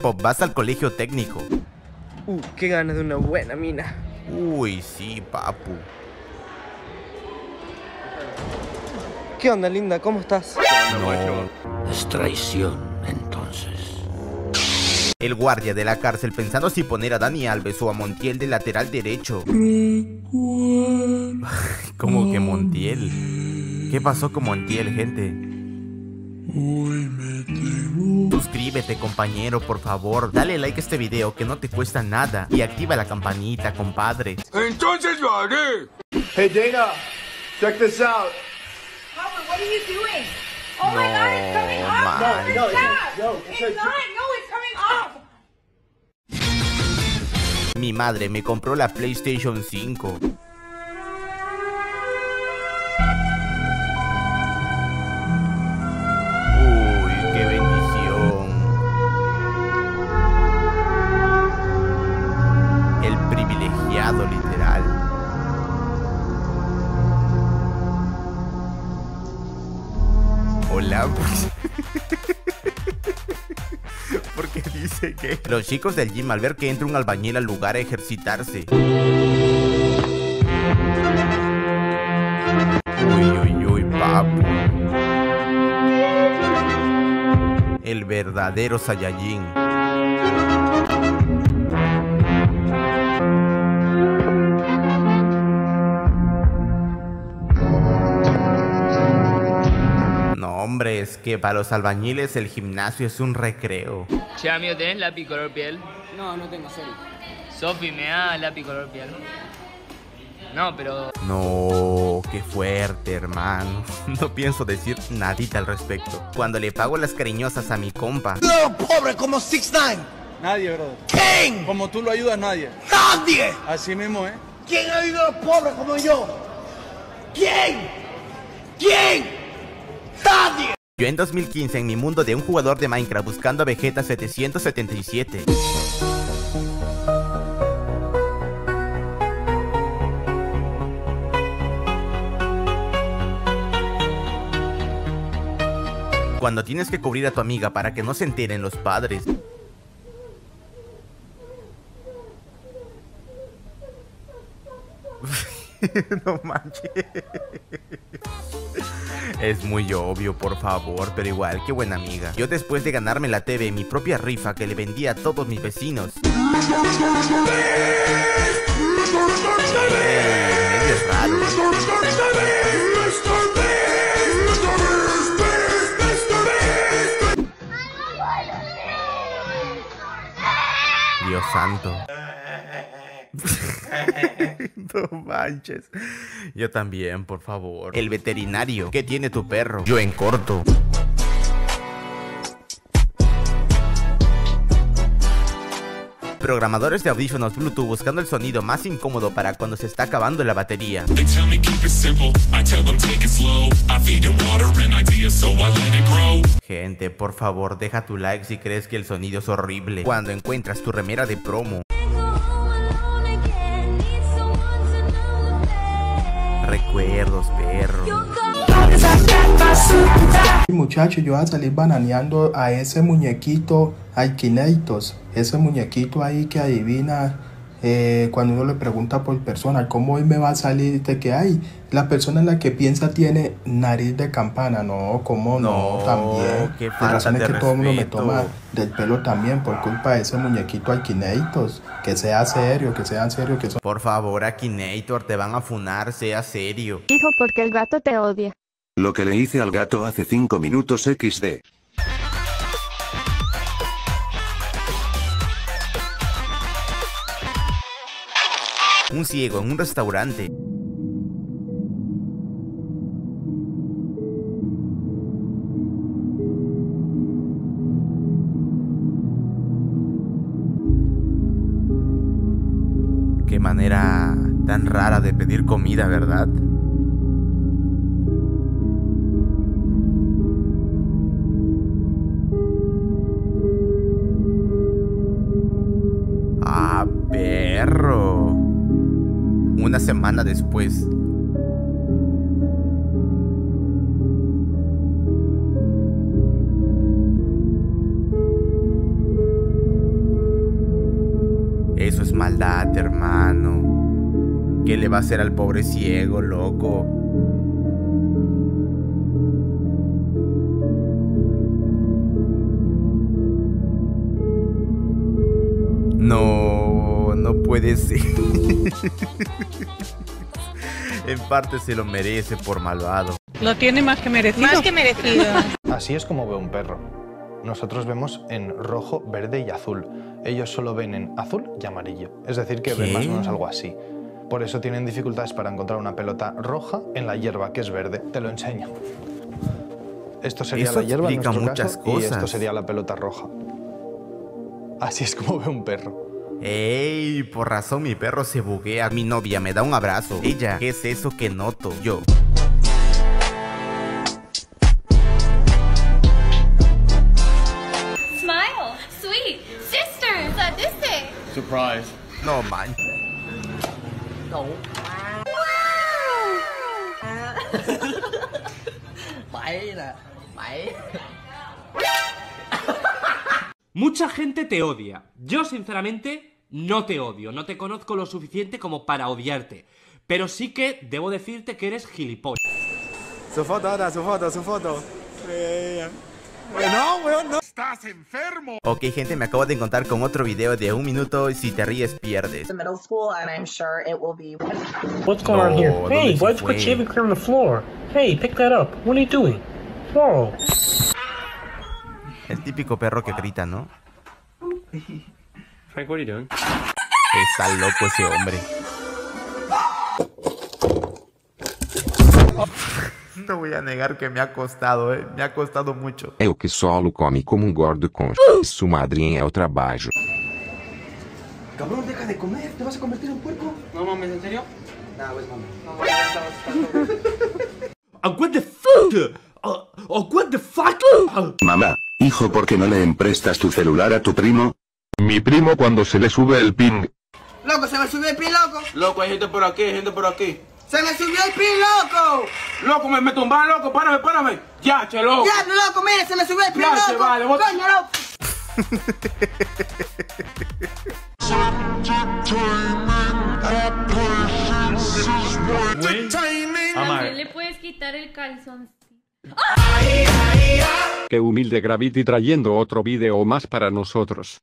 Pop, vas al colegio técnico. Qué ganas de una buena mina. Uy, sí, papu. ¿Qué onda, linda? ¿Cómo estás? No. Es traición, entonces. El guardia de la cárcel pensando si poner a Dani Alves o a Montiel de lateral derecho. ¿Cómo que Montiel? ¿Qué pasó con Montiel, gente? Suscríbete, compañero, por favor. Dale like a este video que no te cuesta nada. Y activa la campanita, compadre. Entonces lo haré. Hey Dana, check this out. Howard, what are you doing? Oh my God, it's coming off! man. It's not! No, it's coming off! Mi madre me compró la PlayStation 5. Uy, qué bendición. El privilegiado, literal. Hola. Porque dice que los chicos del gym al ver que entra un albañil al lugar a ejercitarse. Uy, papu. El verdadero Saiyajin. Hombre, es que para los albañiles el gimnasio es un recreo. Che, amigo, ¿tenés lápiz color piel? No, no tengo, sorry. Sofi, ¿me da lápiz color piel? No, pero... No, qué fuerte, hermano. No pienso decir nadita al respecto. Cuando le pago las cariñosas a mi compa. ¡No, pobre como 6ix9ine! Nadie, brother. ¿Quién? Como tú lo ayudas, nadie. ¡Nadie! Así mismo, ¿eh? ¿Quién ha ayudado a los pobres como yo? ¿Quién? ¿Quién? ¡Nadie! Yo en 2015 en mi mundo de un jugador de Minecraft buscando a Vegeta 777. Cuando tienes que cubrir a tu amiga para que no se enteren los padres. No manches. Es muy obvio, por favor, pero igual, qué buena amiga. Yo después de ganarme la TV en mi propia rifa que le vendía a todos mis vecinos. Medio raro. Dios santo. No manches. Yo también, por favor. El veterinario. ¿Qué tiene tu perro? Yo en corto. Programadores de audífonos Bluetooth buscando el sonido más incómodo para cuando se está acabando la batería. Gente, por favor, deja tu like si crees que el sonido es horrible. Cuando encuentras tu remera de promo. Recuerdos, perro. Muchachos, yo voy a salir bananeando a ese muñequito Alquineitos, ese muñequito ahí que adivina cuando uno le pregunta por persona, ¿cómo hoy me va a salir de que hay? La persona en la que piensa tiene nariz de campana, no, ¿cómo no? También. Qué La falta razón de es que todo el mundo me respeto. toma del pelo también por culpa de ese muñequito Alquineitos. Que sea serio, que sea serio, que son... Por favor, Akinator, te van a funar, sea serio. Hijo, porque el gato te odia. Lo que le hice al gato hace 5 minutos XD. Un ciego en un restaurante. Qué manera tan rara de pedir comida, ¿verdad? ¡Ah, perro! Una semana después. Eso es maldad, hermano. ¿Qué le va a hacer al pobre ciego, loco? No, no puede ser. En parte se lo merece por malvado. Lo tiene más que merecido. Más que merecido. Así es como ve un perro. Nosotros vemos en rojo, verde y azul. Ellos solo ven en azul y amarillo. Es decir, que ven más o menos algo así. Por eso tienen dificultades para encontrar una pelota roja en la hierba, que es verde. Te lo enseño. Esto sería la hierba en nuestro caso, y esto sería la pelota roja. Así es como ve un perro. ¡Ey! Por razón mi perro se buguea. Mi novia me da un abrazo. Ella, ¿qué es eso que noto? Yo. Smile, sweet, sisters, sadistic. Surprise. No, man. No. Mucha gente te odia. Yo, sinceramente, no te odio. No te conozco lo suficiente como para odiarte. Pero sí que debo decirte que eres gilipollas. Su foto, ahora, su foto, su foto. No, weón, no. ¡Estás enfermo! Ok, gente, me acabo de encontrar con otro video de 1 minuto y si te ríes, pierdes. What's going on here? Hey, why'd you put shaving cream on the floor? Hey, pick that up. What are you doing? Whoa. El típico perro que grita, ¿no? Frank, what are you doing? Está loco ese hombre. No voy a negar que me ha costado, me ha costado mucho. É o que solo come como gordo com su madrinha é o trabalho. Cabrón, deja de comer, ¿te vas a convertir en puerco? No mames, ¿en serio? Nah, es mami. What the fuck? What the fuck? Mamá, hijo, ¿por qué no le emprestas tu celular a tu primo? Mi primo cuando se le sube el ping. Loco, se me subió el pin, loco. Loco, hay gente por aquí, hay gente por aquí. ¡Se me subió el pin, loco! Loco, me tumbaron, loco, párame. Ya, che, loco. Ya, loco, mire, se me subió el pin, ya, loco. Che, vale, coño, loco. También le puedes quitar el calzón. Qué humilde Gravity trayendo otro video más para nosotros.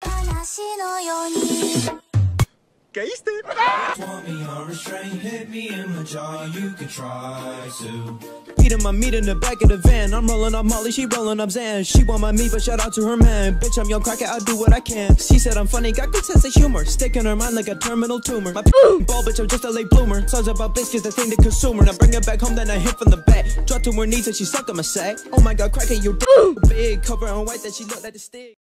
¿Caíste? Eating my meat in the back of the van. I'm rolling up Molly, she rolling up Zan. She want my meat, but shout out to her man. Bitch, I'm young cracker, I do what I can. She said I'm funny, got good sense of humor. Stick in her mind like a terminal tumor. My ball, bitch, I'm just a late bloomer. Songs about biscuits, the thing to consumer. Now bring her back home, then I hit from the back. Drop to her knees and she suck on my sack. Oh my god, cracker, you big. Cover on white, that she look like a stick.